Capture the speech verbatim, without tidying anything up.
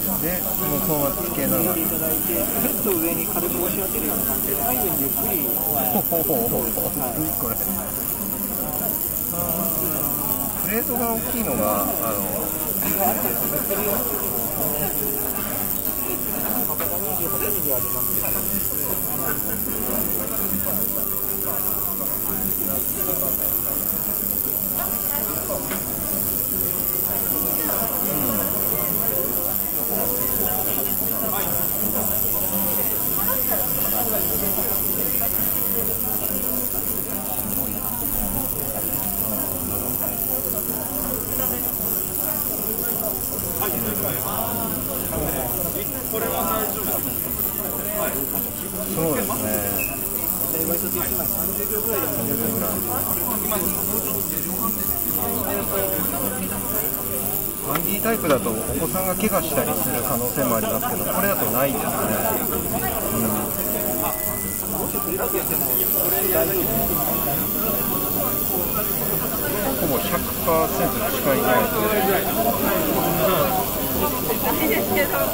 で、もうこのままつけながら。 いただいて、ちょっと上に軽く押し当てるような感じで、最後にゆっくり。 ほほほほほ、何これ。プレートが大きいのが、あの、そうですね。 ワイシャツいちまいさんじゅうびょうぐらいでもさんじゅうびょうぐらい。バンギータイプだとお子さんが怪我したりする可能性もありますけど、これだとないですね。うん、ほぼ ひゃくパーセント 近いぐらいですね。